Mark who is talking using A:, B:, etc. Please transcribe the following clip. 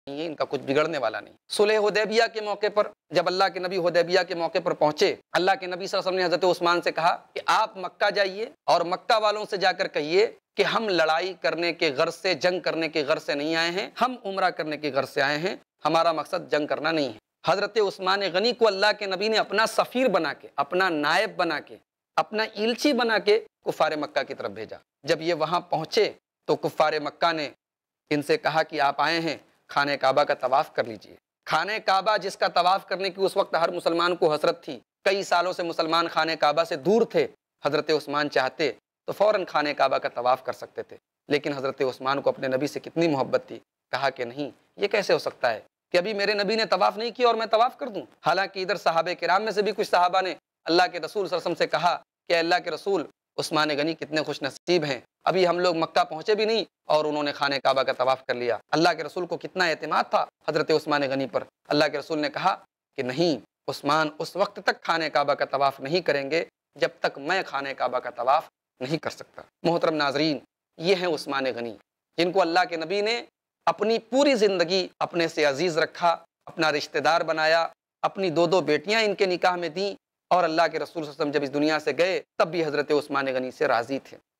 A: نہیں ہے، ان کا کچھ بگڑنے والا نہیں۔ صلح حدیبیہ کے موقع پر جب اللہ کے نبی حدیبیہ کے موقع پر پہنچے، اللہ کے نبی صلی اللہ علیہ وسلم نے حضرت عثمان سے کہا کہ آپ مکہ جائیے اور مکہ والوں سے جا کر کہیے کہ ہم لڑائی کرنے کے غرض سے، جنگ کرنے کے غرض سے نہیں آئے ہیں، ہم عمرہ کرنے کے غرض سے آئے ہیں، ہمارا مقصد جنگ کرنا نہیں ہے۔ حضرت عثمان غنی کو اللہ کے نبی نے اپنا سفیر بنا کے، اپنا نائب بنا کے، اپنا ایلچی بنا کے کفار مکہ کی طرف بھیجا۔ جب یہ وہاں پہنچے تو کفار مکہ نے ان سے کہا کہ آپ آئے ہیں، خانہ کعبہ کا طواف کر لیجئے۔ خانہ کعبہ جس کا طواف کرنے کی اس وقت ہر مسلمان کو حسرت تھی، کئی سالوں سے مسلمان خانہ کعبہ سے دور تھے، حضرت عثمان چاہتے تو فوراً خانہ کعبہ کا طواف کر سکتے تھے، لیکن حضرت عثمان کو اپنے نبی سے کتنی محبت تھی، کہا کہ نہیں، یہ کیسے ہو سکتا ہے کہ ابھی میرے نبی نے طواف نہیں کیا اور میں طواف کر دوں۔ حالانکہ ادھر صحابہ کرام میں سے بھی کچھ صحابہ نے اللہ کے رسول صلی اللہ علیہ وسلم سے کہا کہ اللہ کے رسول، عثمان غنی کتنے خوش نصیب ہیں، ابھی ہم لوگ مکہ پہنچے بھی نہیں اور انہوں نے خانہ کعبہ کا طواف کر لیا۔ اللہ کے رسول کو کتنا اعتماد تھا حضرت عثمان غنی پر۔ اللہ کے رسول نے کہا کہ نہیں، عثمان اس وقت تک خانہ کعبہ کا طواف نہیں کریں گے جب تک میں خانہ کعبہ کا طواف نہیں کر سکتا۔ محترم ناظرین، یہ ہیں عثمان غنی، جن کو اللہ کے نبی نے اپنی پوری زندگی اپنے سے عزیز رکھا، اپنا رشتہ دار بنایا، اپنی دو بیٹیاں ان کے نکاح میں دیں، اور اللہ کے رسول صلی اللہ علیہ وسلم جب اس دنیا سے گئے تب بھی حضرت عثمان غنی سے راضی تھے۔